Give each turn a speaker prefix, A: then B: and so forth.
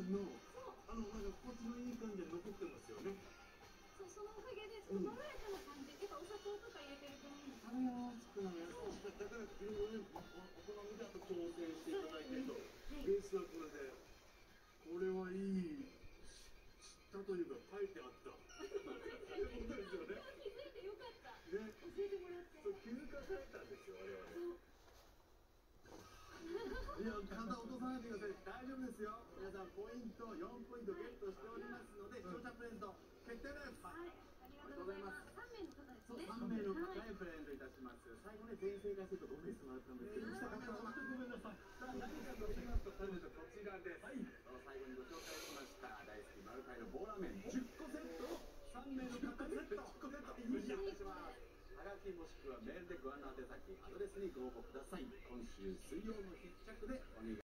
A: のなんか心地のいい感じで残ってますよね。
B: そう、そのおかげでまろやかな感じ。やっぱお砂糖とか入れてると思うんです。
A: 食べやすくなるやつだからいろいろね、お好みであと調整していただいてと、ベースはこれで、これはいい知ったというか書いてあったってことですよね。
B: 気づいてよかった。
A: ね、
B: 教えてもらって。
A: そう気づかされたんですよ我々。いや、体落とさないでください。大丈夫ですよ。皆さんポイント4ポイントゲットしておりますので、視聴者プレゼント決定です。
B: はい、ありがとうございます。3名の方です
A: そう、
B: ね。
A: 3名の方へプレゼントいたします。最後ね、全員正解すると5名様だったんですけど、下方は本当にごめんなさい。さあ、何かと言いますと、こちらです。はい、最後にご紹介しました大好きマルカイの棒ラーメン10個セットを3名の方に10個セットプレゼントします。はがきもしくはメールでご案内宛先アドレスにご応募ください。今週水曜の必着でお願いします。